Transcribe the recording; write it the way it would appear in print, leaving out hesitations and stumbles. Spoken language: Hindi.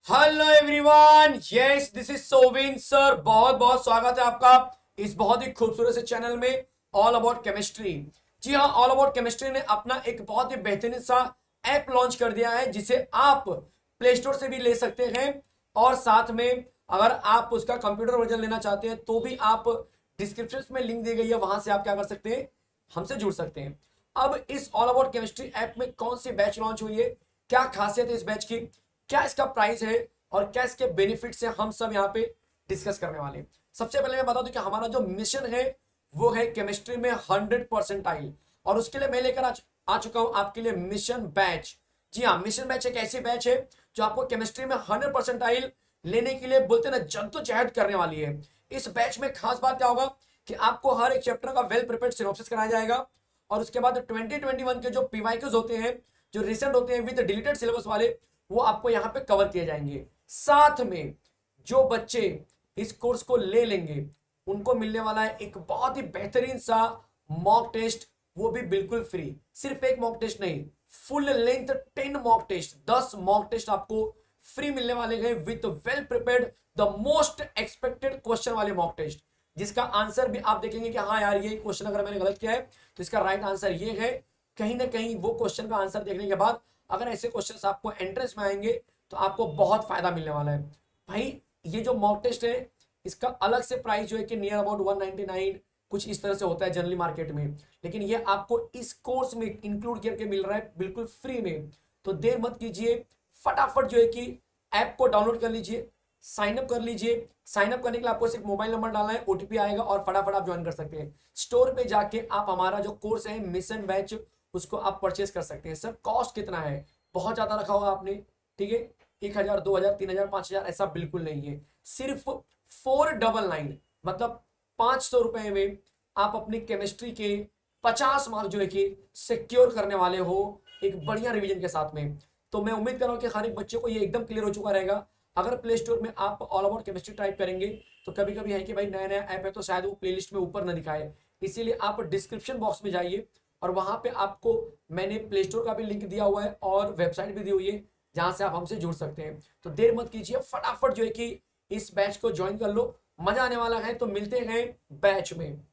Hello everyone, yes this is Sovin sir. बहुत बहुत स्वागत है आपका इस बहुत ही खूबसूरत से चैनल में ऑल अबाउट केमिस्ट्री। जी हाँ, ऑल अबाउट केमिस्ट्री ने अपना एक बहुत ही बेहतरीन सा ऐप लॉन्च कर दिया है जिसे आप प्ले स्टोर से भी ले सकते हैं और साथ में अगर आप उसका कंप्यूटर वर्जन लेना चाहते हैं तो भी आप डिस्क्रिप्शन में लिंक दी गई है, वहां से आप क्या कर सकते हैं, हमसे जुड़ सकते हैं। अब इस ऑल अबाउट केमिस्ट्री ऐप में कौन सी बैच लॉन्च हुई है, क्या खासियत है इस बैच की, क्या इसका प्राइस है और क्या इसके बेनिफिट्स है, हम सब यहाँ पे डिस्कस करने वाले हैं। सबसे पहले मैं बता दूं कि हमारा जो मिशन है वो है केमिस्ट्री में 100% और उसके लिए मैं लेकर आ चुका हूं आपके लिए मिशन बैच। जी हाँ, मिशन बैच एक ऐसी बैच है जो आपको केमिस्ट्री में 100% लेने के लिए बोलते ना जद्दोजहद करने वाली है। इस बैच में खास बात क्या होगा कि आपको हर एक चैप्टर का वेल प्रिपेयर्ड सिनॉप्सिस कराया जाएगा और उसके बाद 2021 के जो पीवाईक्यूज होते हैं, जो रिसेंट होते हैं विद डिलीटेड सिलेबस वाले, वो आपको यहाँ पे कवर किए जाएंगे। साथ में जो बच्चे इस कोर्स को ले लेंगे उनको मिलने वाला है एक बहुत ही बेहतरीन सा मॉक टेस्ट, वो भी बिल्कुल फ्री। सिर्फ एक मॉक टेस्ट नहीं, full length 10 mock test, 10 mock test आपको फ्री मिलने वाले हैं with well prepared the most expected question वाले मॉक टेस्ट, जिसका आंसर भी आप देखेंगे कि हाँ यार ये क्वेश्चन अगर मैंने गलत किया है तो इसका राइट आंसर ये है। कहीं ना कहीं वो क्वेश्चन का आंसर देखने के बाद अगर ऐसे क्वेश्चंस आपको एंट्रेंस में आएंगे तो आपको बहुत फायदा मिलने वाला है। भाई ये जो मॉक टेस्ट है इसका अलग से प्राइस जो है कि नियर अबाउट 199 कुछ इस तरह से होता है जनरली मार्केट में, लेकिन ये आपको इस कोर्स में इंक्लूड करके मिल रहा है बिल्कुल फ्री में। तो देर मत कीजिए, फटाफट जो है कि ऐप को डाउनलोड कर लीजिए, साइन अप कर लीजिए। साइन अप करने के लिए आपको सिर्फ मोबाइल नंबर डालना है, ओटीपी आएगा और फटाफट आप ज्वाइन कर सकते हैं। स्टोर पे जाके आप हमारा जो कोर्स है मिशन बैच उसको आप परचेस कर सकते हैं। सर कॉस्ट कितना है, बहुत ज्यादा रखा होगा आपने, ठीक है, 1000 2000 3000 5000 ऐसा बिल्कुल नहीं है। सिर्फ 499 मतलब 500 रुपए में आप अपनी केमिस्ट्री के 50 मार्क जो है कि सिक्योर करने वाले हो एक बढ़िया रिवीजन के साथ में। तो मैं उम्मीद कर रहा हूं कि हर एक बच्चे को ये एकदम क्लियर हो चुका रहेगा। अगर प्ले स्टोर में आप ऑल अबाउट केमिस्ट्री टाइप करेंगे तो कभी कभी है कि भाई नया नया ऐप है तो शायद वो प्लेलिस्ट में ऊपर ना दिखाए, इसीलिए आप डिस्क्रिप्शन बॉक्स में जाइए और वहां पे आपको मैंने प्ले स्टोर का भी लिंक दिया हुआ है और वेबसाइट भी दी हुई है जहां से आप हमसे जुड़ सकते हैं। तो देर मत कीजिए, फटाफट जो है कि इस बैच को ज्वाइन कर लो, मजा आने वाला है। तो मिलते हैं बैच में।